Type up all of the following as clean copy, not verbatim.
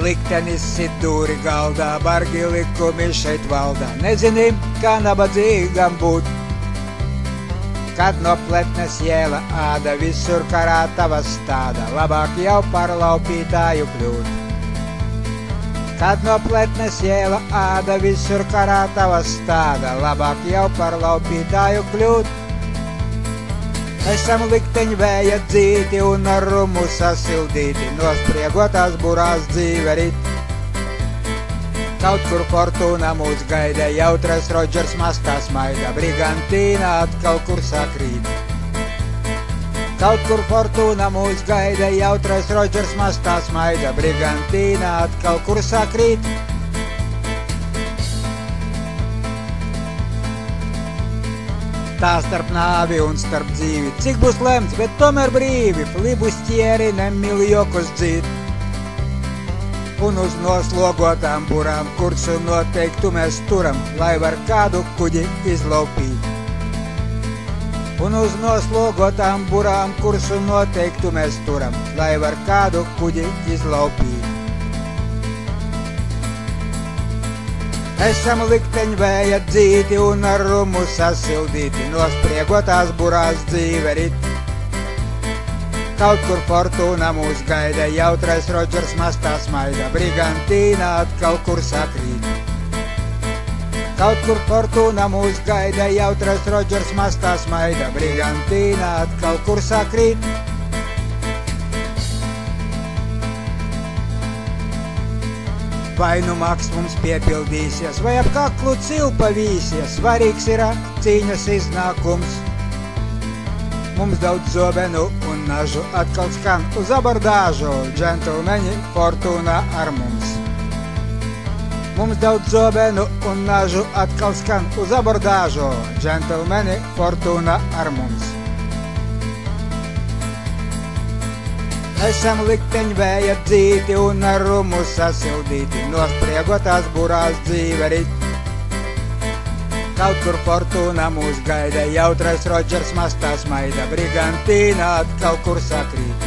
Liktenis sit dūri galdā, bargi likumi šeit valdā. Nezini, kā nabadzīgam būt, kad no pletnes jēla āda, visur karā tava stāda, labāk jau par laupītāju kļūt. Kad no pletnes jēla āda, visur karā tava stāda, labāk jau par laupītāju kļūt. Esam likteņu vēja dzīti un ar rumu sasildīti, nospriegotās burās dzīve rit. Kaut kur fortūna mūs gaida, jautrais Rodžers mastā smaida, brigantīna atkal kursā krīt. Kaut kur fortūna mūs gaida, jautrais Rodžers mastā smaida, brigantīna atkal kursā krīt. Tā starp nāvi un starp dzīvi, cik būs lemts, bet tomēr brīvi, flibustieri nemiljokus dzīt. Un uz noslogotām burām kursu noteiktu mēs turam, lai var kādu kuģi izlaupīt. Un uz noslogotām burām kursu noteiktu mēs turam, lai var kādu kuģi izlaupīt. Esam likteņu vēja dzīti un ar rumu sasildīti, nospriegotās burās dzīve rit. Kaut kur fortūna mūs gaida, jautrais Rodžers mastā smaida, brigantīna atkal kursā krīt. Kaut kur fortūna mūs gaida, jautrais Rodžers mastā smaida, brigantīna atkal kursā krīt. Vai nu maks mums piepildīsies, vai ap kaklu cilpa vīsies, svarīgs ir cīņas iznākums. Mums daudz zobenu un nažu atkal skan uz abordāžu, džentlmeņi, fortūna ar mums. Mums daudz zobenu un nažu atkal skan uz abordāžu, džentlmeņi, fortūna ar mums. Esam likteņu vēja dzīti un ar rumu sasildīti, nospriegotās burās dzīve rit. Kaut kur fortūna mūs gaida, jautrais Rodžers mastā smaida, brigantīna atkal kursā krīt.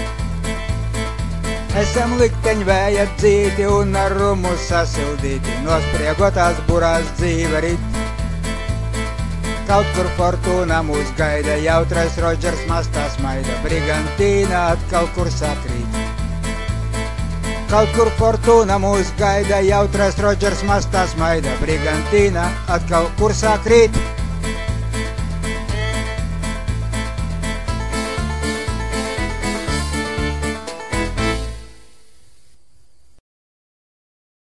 Esam likteņu vēja dzīti un ar rumu sasildīti, nospriegotās burās dzīve rit. Kaut kur fortūna mūs gaida, jautrais Rodžers mastā smaida, brigantīna atkal kursā krīt. Kaut kur fortūna mūs gaida, jautrais Rodžers mastā smaida, brigantīna atkal kursā krīt.